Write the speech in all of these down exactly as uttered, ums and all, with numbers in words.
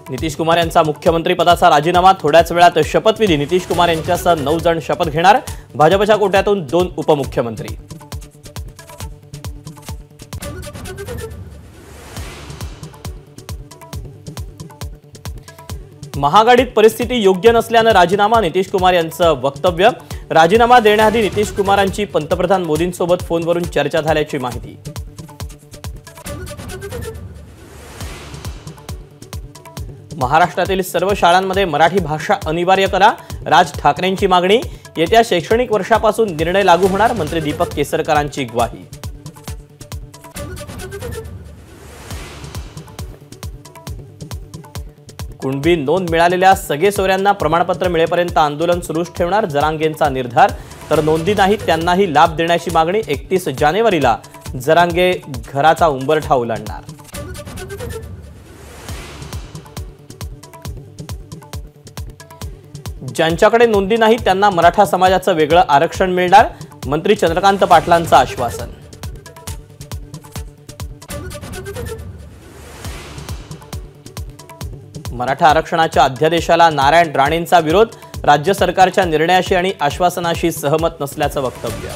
नितीश कुमार यांचा मुख्यमंत्री पदाचा राजीनामा, थोड्याच वेळात शपथविधी। नितीश कुमार यांच्यासह नऊ जण शपथ घेणार। भाजपच्या कोट्यातून दोन उपमुख्यमंत्री। महागाडीत परिस्थिती योग्य नसल्याने राजीनामा, नितीश कुमार यांचं वक्तव्य। राजीनामा देण्याआधी नितीश कुमारांची पंतप्रधान मोदींसोबत फोनवरून चर्चा झाल्याची माहिती। महाराष्ट्रातील सर्व शाळांमध्ये मराठी भाषा अनिवार्य करा, राज ठाकरेंची मागणी। येत्या शैक्षणिक वर्षापासून निर्णय लागू होणार, मंत्री दीपक केसरकरांची ग्वाही। कुणबी नोंद मिळालेल्या सगळे सोयऱ्यांना प्रमाणपत्र मिळेपर्यंत आंदोलन सुरूच ठेवणार, जरांगेंचा निर्धार। तर नोंदी नाहीत त्यांनाही लाभ देण्याची मागणी। एकतीस जानेवारीला जरांगे घराचा उंबरठा ओलांडणार। ज्यांच्याकडे नोंदी नाही त्यांना मराठा समाजाचं वेगळं आरक्षण मिळणार, मंत्री चंद्रकांत पाटलांचं आश्वासन। मराठा आरक्षणाच्या अध्यादेशाला नारायण राणेंचा विरोध, राज्य सरकारच्या निर्णयाशी आणि आश्वासनाशी सहमत नसल्याचं वक्तव्य।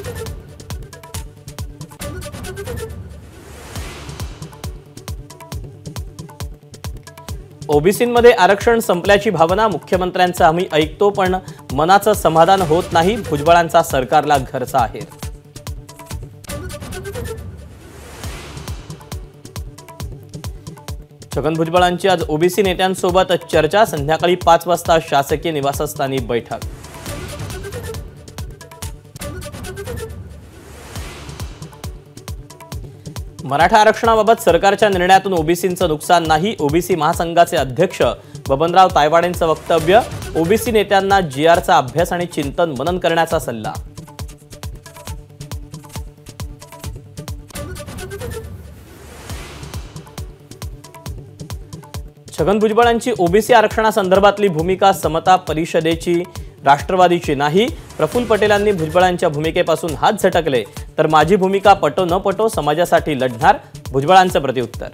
ओबीसींमध्ये आरक्षण संपल्याची भावना, मुख्यमंत्र्यांचं आम्ही ऐकतो पण मनाचं समाधान होत नाही, भुजबळांचा सरकारला घरचा आहेर। छगन भुजबळांची आज ओबीसी नेत्यांसोबत चर्चा, संध्याकाळी पाच वाजता शासकीय निवासस्थानी बैठक। मराठा आरक्षणाबाबत सरकारच्या निर्णयातून ओबीसींचं नुकसान नाही, ओबीसी महासंघाचे अध्यक्ष बबनराव तायवाडेंचं वक्तव्य। ओबीसी नेत्यांना जीआरचा अभ्यास आणि चिंतन मनन करण्याचा सल्ला। छगन भुजबळांची ओबीसी आरक्षणासंदर्भातली भूमिका समता परिषदेची, राष्ट्रवादीची नाही। प्रफुल्ल पटेलांनी भुजबळांच्या भूमिकेपासून हात झटकले, तर माझी भूमिका पटो न पटो समाजासाठी लढणार, भुजबळांचं प्रत्युत्तर।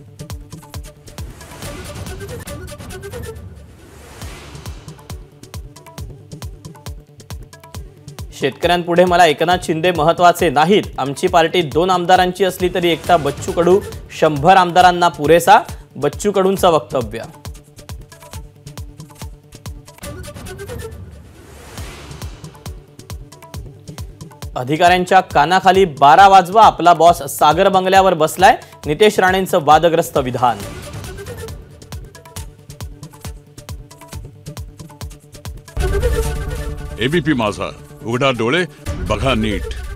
शेतकऱ्यांपुढे मला एकनाथ शिंदे महत्वाचे नाहीत, आमची पार्टी दोन आमदारांची असली तरी एकटा बच्चू कडू शंभर आमदारांना पुरेसा, बच्चू कडूंचं वक्तव्य। अधिकाऱ्यांच्या कानाखाली बारा वाजवा, आपला बॉस सागर बंगल्यावर बसलाय, नितेश राणेंचं वादग्रस्त विधान। एबीपी माझा, उघडा डोळे बघा नीट।